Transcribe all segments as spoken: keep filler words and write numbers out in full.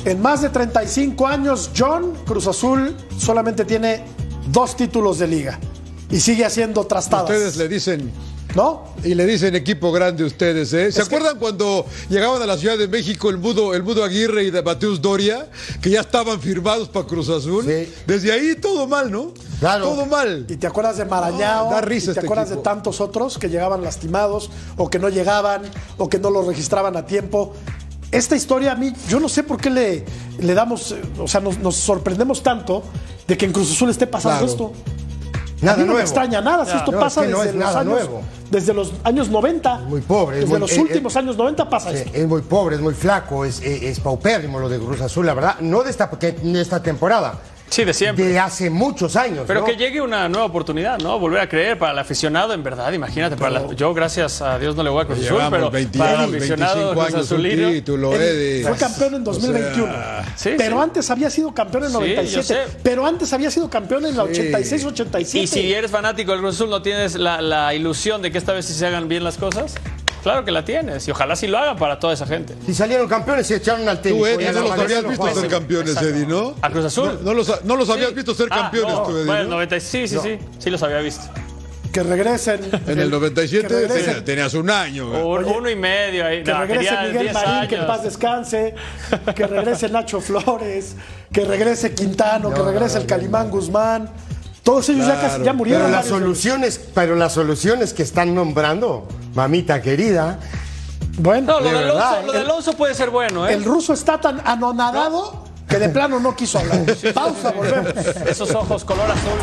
En más de treinta y cinco años, John, Cruz Azul solamente tiene dos títulos de liga y sigue haciendo trastadas. Ustedes le dicen, ¿no? Y le dicen equipo grande ustedes, ¿eh? ¿Se Es acuerdan que... cuando llegaban a la Ciudad de México el Mudo, el Mudo Aguirre y de Mateus Doria, que ya estaban firmados para Cruz Azul? Sí. Desde ahí todo mal, ¿no? Claro. Todo mal. ¿Y te acuerdas de Marañao? Oh, da risa ¿Y te este acuerdas equipo. de tantos otros que llegaban lastimados o que no llegaban o que no los registraban a tiempo? Esta historia a mí, yo no sé por qué le, le damos, eh, o sea, nos, nos sorprendemos tanto de que en Cruz Azul esté pasando Claro. esto. Nada a mí no nuevo. me extraña nada, si Ya, esto no, pasa es que no desde, es los nada años, nuevo. desde los años noventa. Muy pobre. es Desde muy- los eh, últimos eh, años noventa pasa Sí, esto. es muy pobre, es muy flaco, es, es, es paupérrimo lo de Cruz Azul, la verdad. No de esta, porque- de esta temporada, Sí, de siempre. de hace muchos años. Pero ¿no? que llegue una nueva oportunidad, ¿no? Volver a creer para el aficionado, en verdad, imagínate. Para la- yo, gracias a Dios, no le voy a Cruz Azul, Llevamos pero veinte, para el aficionado veinticinco Cruz años un Azulino. título, Él Eddie. fue campeón en dos mil veintiuno. O sea, sí, pero sí. antes había sido campeón en Sí, noventa y siete. yo sé. Pero antes había sido campeón en la ochenta y seis ochenta y siete. Y si eres fanático del Cruz Azul, ¿no tienes la, la ilusión de que esta vez sí se hagan bien las cosas? Claro que la tienes. Y ojalá sí lo hagan para toda esa gente. Si salieron campeones, se echaron al técnico. Tú, Eddie, y a no la los habías Valencia visto no ser jugaban. campeones, Exacto. Eddie, ¿no? ¿A Cruz Azul? No, no los, no los habías Sí. visto ser Ah, campeones, no, tú, Eddie, bueno, ¿no? noventa, sí, sí, sí. Sí los había visto. Que regresen. En el noventa y siete que regresen. tenías, tenías un año. güey. Un- uno y medio ahí. Que No, regrese tenía Miguel diez Marín, que en años. paz descanse, que regrese Nacho Flores, que regrese Quintano, que regrese el Calimán Guzmán. Todos ellos ya, casi, ya murieron. Pero las varios de ellos. soluciones, pero las soluciones que están nombrando, mamita querida, Bueno, No, lo De de, Alonso, verdad, lo de el- Alonso puede ser bueno, ¿eh? el ruso está tan anonadado que de plano no quiso hablar. Pausa, volvemos. Esos ojos color azul.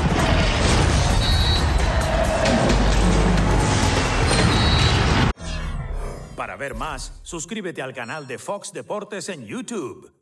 Para ver más, suscríbete al canal de Fox Deportes en YouTube.